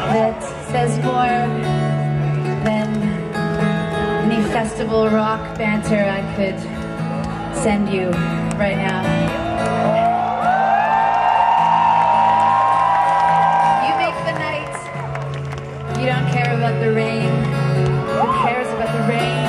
that says more than any festival rock banter I could send you right now. You make the night. You don't care about the rain. Who cares about the rain?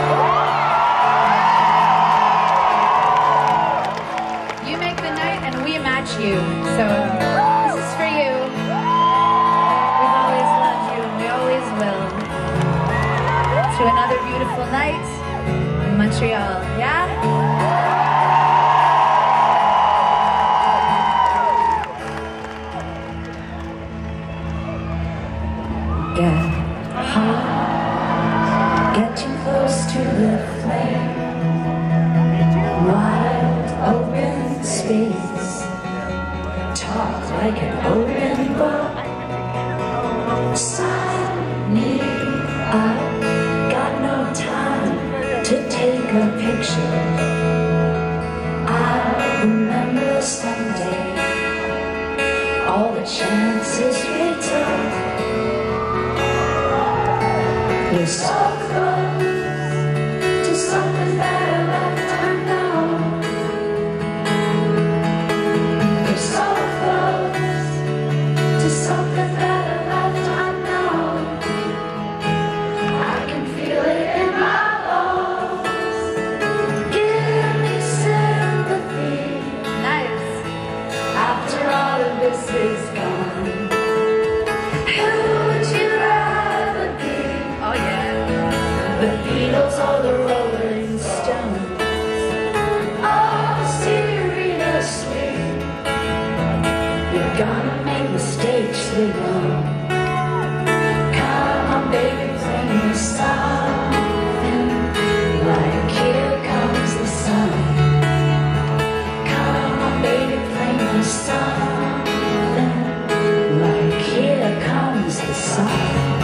You make the night and we match you. So this is for you. We've always loved you and we always will. To another beautiful night in Montreal, yeah? Get hot, get too close to the flame. Wide open space, talk like an open book. Sign me up, got no time to take a picture. I remember someday all the chances we took. We're so close to something better left unknown. We're so close to something better left unknown. I can feel it in my bones. Give me sympathy. Nice. After all of this is gone, who would you rather be? Oh yeah. The Beatles or the Rolling Stones? Oh, seriously, you're gonna make mistakes, we know. Come on, baby, play me something like Here Comes the Sun. Come on, baby, play me something like Here Comes the Sun.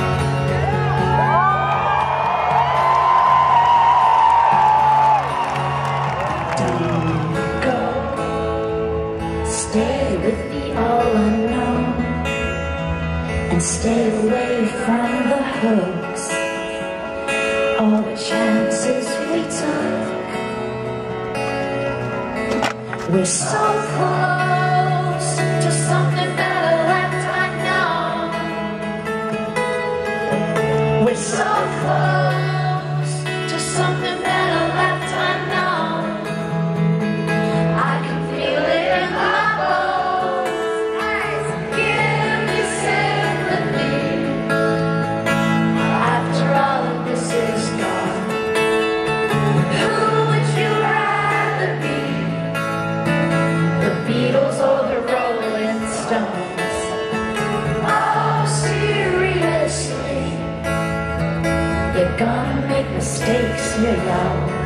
Stay with the all unknown and stay away from the hooks. All the chances we took. We're so close to something better left unknown. We're so close to something better left unknown. I can feel it in my Beatles or the Rolling Stones? Oh, seriously, you're gonna make mistakes, you know.